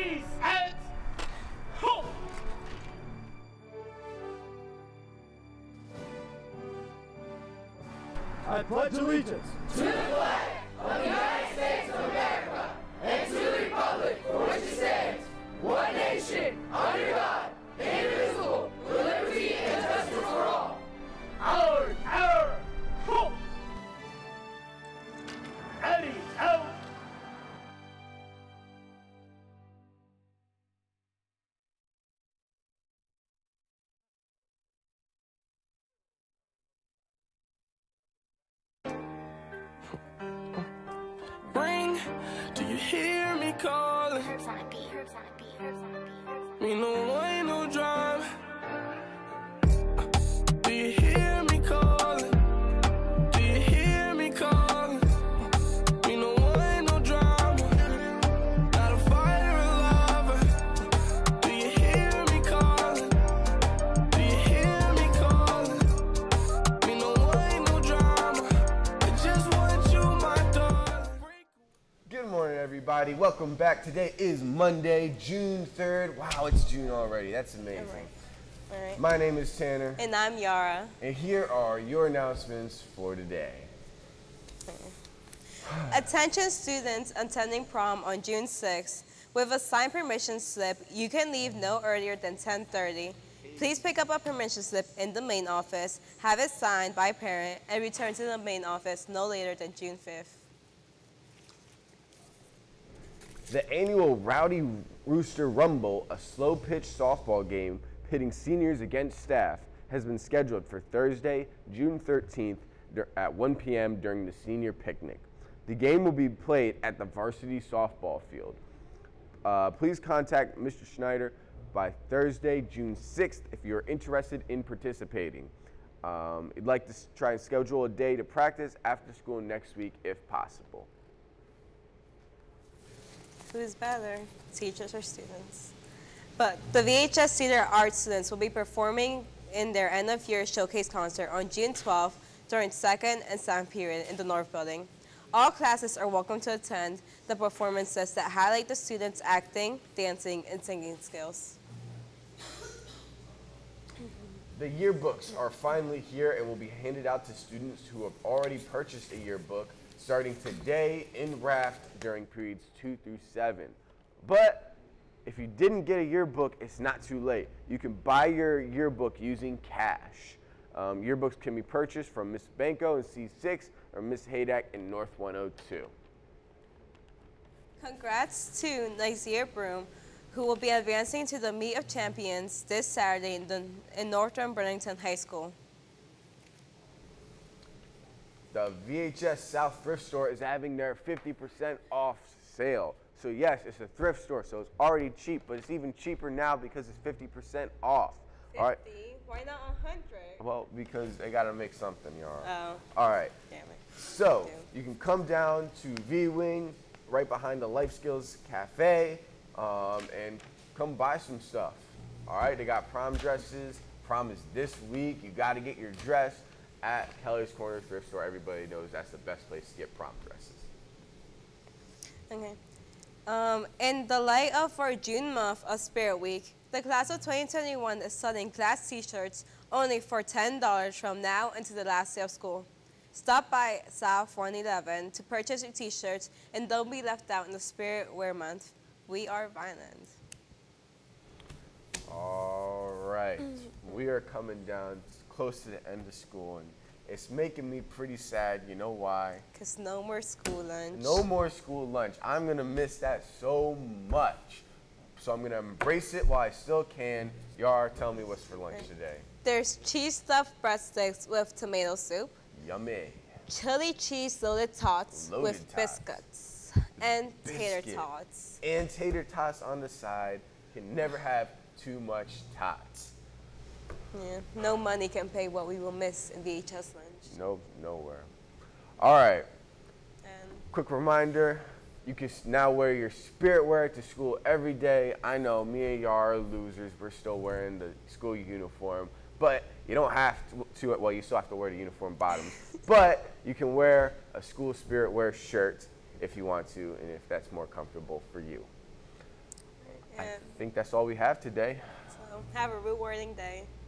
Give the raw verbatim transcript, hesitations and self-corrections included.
Freeze! Out! Ho! I pledge allegiance to the flag of the United States of America and to the republic for which it stands, one nation, under God, indivisible, with liberty and justice for all. Our tower! Ho! Eddie, out! Ring, do you hear me calling? Herbs on a beat, herbs on a beat, herbs on a beat, herbs on a beat. Me no wine, no drive. Do you hear me calling? Do you hear me calling? Me no wine, no drama. Not a fighter, a lover. Do you hear me calling? Do you hear me calling? Me no wine, no drama. I just want you, my darling. Good morning, everybody. Welcome back. Today is Monday, June third. Wow, it's June already. That's amazing. All right. All right. My name is Tanner. And I'm Yara. And here are your announcements for today. Attention students attending prom on June sixth. With a signed permission slip, you can leave no earlier than ten thirty. Please pick up a permission slip in the main office, have it signed by parent, and return to the main office no later than June fifth. The annual Rowdy Rooster Rumble, a slow-pitch softball game pitting seniors against staff, has been scheduled for Thursday, June thirteenth at one p m during the senior picnic. The game will be played at the varsity softball field. Uh, please contact Mister Schneider by Thursday, June sixth, if you're interested in participating. Um, I'd like to try and schedule a day to practice after school next week if possible. Who's better, teachers or students? But the V H S Theater Arts students will be performing in their end of year showcase concert on June twelfth during second and seventh period in the North Building. All classes are welcome to attend the performances that highlight the students' acting, dancing, and singing skills. The yearbooks are finally here and will be handed out to students who have already purchased a yearbook starting today in Raft during periods two through seven. But if you didn't get a yearbook, it's not too late. You can buy your yearbook using cash. Um, yearbooks can be purchased from Miss Banco in C six or Miss Haydak in North one oh two. Congrats to Nazir Broom, who will be advancing to the Meet of Champions this Saturday in, the, in Northern Burlington High School. The V H S South Thrift Store is having their fifty percent off sale. So yes, it's a thrift store, so it's already cheap, but it's even cheaper now because it's fifty percent off. fifty? All right. Why not one hundred? Well, because they gotta make something, y'all. Oh. All right. Damn it. So you can come down to V-Wing, right behind the Life Skills Cafe, um, and come buy some stuff. All right. They got prom dresses. Prom is this week. You got to get your dress at Kelly's Corner Thrift Store. Everybody knows that's the best place to get prom dresses. Okay. Um, in the light of our June month of Spirit Week, the class of twenty twenty-one is selling class t-shirts only for ten dollars from now until the last day of school. Stop by South one eleven to purchase your t-shirts and don't be left out in the Spirit Wear Month. We are violent. All right. We are coming down close to the end of school, and it's making me pretty sad. You know why? Because no more school lunch. No more school lunch. I'm going to miss that so much. So I'm going to embrace it while I still can. Yar, tell me what's for lunch Right. today. There's cheese stuffed breadsticks with tomato soup, Yummy. chili cheese loaded tots Loaded with tots. biscuits, and tater Biscuit. tots. And tater tots on the side. Can never have too much tots. Yeah, no money can pay what we will miss in V H S lunch. No, nowhere. All right. And Quick reminder, you can now wear your spirit wear to school every day. I know me and Yar are losers. We're still wearing the school uniform, but you don't have to, to well, you still have to wear the uniform bottoms, but you can wear a school spirit wear shirt if you want to and if that's more comfortable for you. I Yeah. think that's all we have today. So have a rewarding day.